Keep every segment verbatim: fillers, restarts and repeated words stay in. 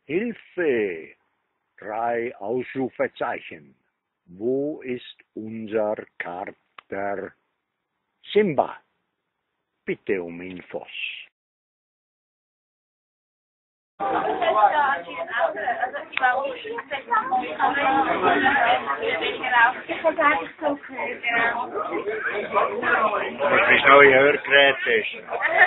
Hilfe! Drei Ausrufezeichen. Wo ist unser Kater Simba? Bitte um Infos. Muss ich neue Hörgeräte testen?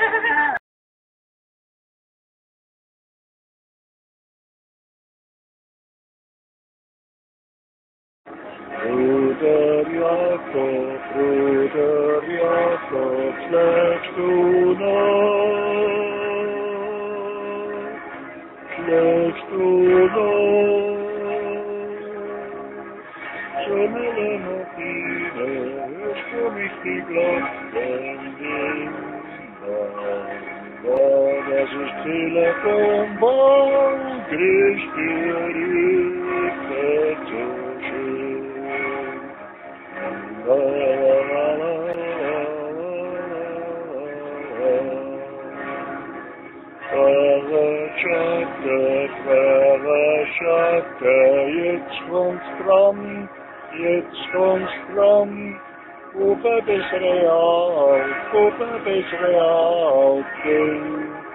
Bruder Jakob, Bruder Jakob, schläfst du noch? Schläfst du noch? Schöne Martine, hörst du mich die Glocken dingern? Ja, das ist Telefonbau, grüß dir, Rückert so schön. La, la, la, la, Verraschatte, Verraschatte, jetzt kommt's dran, jetzt kommt's dran. Puppe bis real, Puppe bis real,